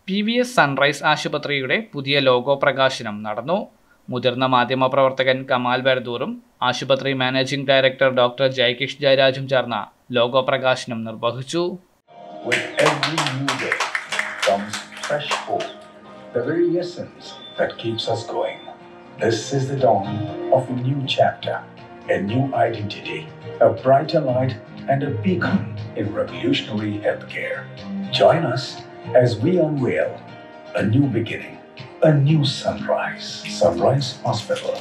PVS sunrise ആശുപത്രിയുടെ പുതിയ logo പ്രകാശനം നടന്നു. മുതിർന്ന മാധ്യമപ്രവർത്തകൻ കമാൽ ബർദൂറും ആശുപത്രി മാനേജിംഗ് ഡയറക്ടർ ഡോക്ടർ ജയകിഷ് ജയരാജും ചേർന്ന ലോഗോ പ്രകാശനം നിർവഹിച്ചു. With every new day comes fresh hope, the very essence that keeps us going. This is the dawn of a new chapter, a new identity, a brighter light and a beacon in revolutionary healthcare. Join us as we unveil a new beginning, a new sunrise. Sunrise Hospital.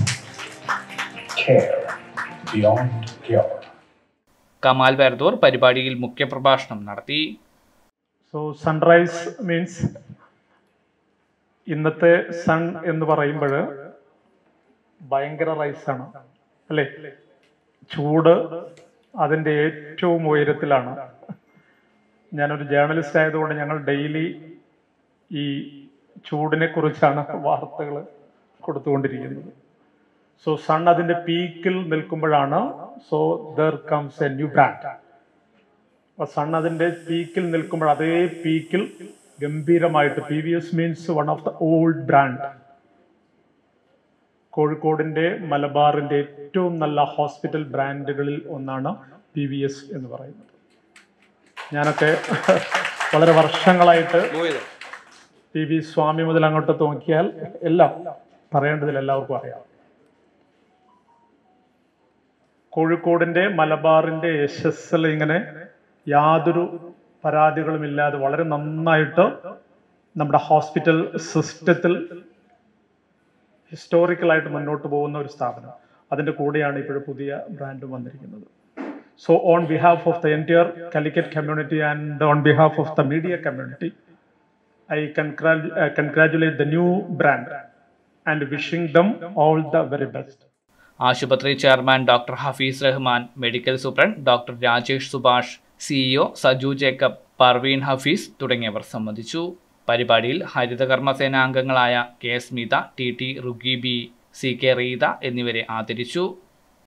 Care beyond cure. Kamal ബർദൂർ പരിപാടിയിൽ മുഖ്യപ്രഭാഷണം നടത്തി. So sunrise means ഇന്നത്തെ sun എന്ന് പറയുമ്പോൾ ഭയങ്കര റൈസാണ് അല്ലേ? ചൂട് അതിൻ്റെ ഏറ്റവും ഉയരത്തിലാണ്. ഞാനൊരു ജേർണലിസ്റ്റ് ആയതുകൊണ്ട് ഞങ്ങൾ ഡെയിലി ഈ ചൂടിനെ കുറിച്ചാണ് വാർത്തകൾ കൊടുത്തുകൊണ്ടിരിക്കുന്നത്. സോ സൺ അതിൻ്റെ പീക്കിൽ നിൽക്കുമ്പോഴാണ് so there comes a new brand. അപ്പൊ സൺ അതിൻ്റെ പീക്കിൽ നിൽക്കുമ്പോൾ അതേ പീക്കിൽ ഗംഭീരമായിട്ട് PVS means one of the old brand. കോഴിക്കോടിൻ്റെ മലബാറിൻ്റെ ഏറ്റവും നല്ല ഹോസ്പിറ്റൽ ബ്രാൻഡുകളിൽ ഒന്നാണ് PVS എന്ന് പറയുന്നത്. ഞാനൊക്കെ വളരെ വർഷങ്ങളായിട്ട് PV സ്വാമി മുതൽ അങ്ങോട്ട് നോക്കിയാൽ എല്ലാം പറയേണ്ടതിൽ എല്ലാവർക്കും അറിയാം. കോഴിക്കോടിൻ്റെ മലബാറിൻ്റെ യശസ്സിൽ ഇങ്ങനെ യാതൊരു പരാതികളുമില്ലാതെ വളരെ നന്നായിട്ട് നമ്മുടെ ഹോസ്പിറ്റൽ സിസ്റ്റത്തിൽ ഹിസ്റ്റോറിക്കലായിട്ട് മുന്നോട്ട് പോകുന്ന ഒരു സ്ഥാപനം. അതിൻ്റെ കൂടെയാണ് ഇപ്പോൾ പുതിയ ബ്രാൻഡ് വന്നിരിക്കുന്നത്. So on behalf of the entire Calicut community and on behalf of the media community, I congratulate the new brand and wishing them all the very best. ആശുപത്രി chairman doctor Hafeez Rahman, medical superintendent doctor Rajesh Subhash, CEO Saju Jacob, Parveen Hafeez തുടങ്ങിയവർ സംബന്ധിച്ചു. പരിപാടിയിൽ ഹരിതകർമ്മസേന അംഗങ്ങളായ K. Smitha, TT റുഗി B, CK Reetha എന്നിവരെ ആദരിച്ചു.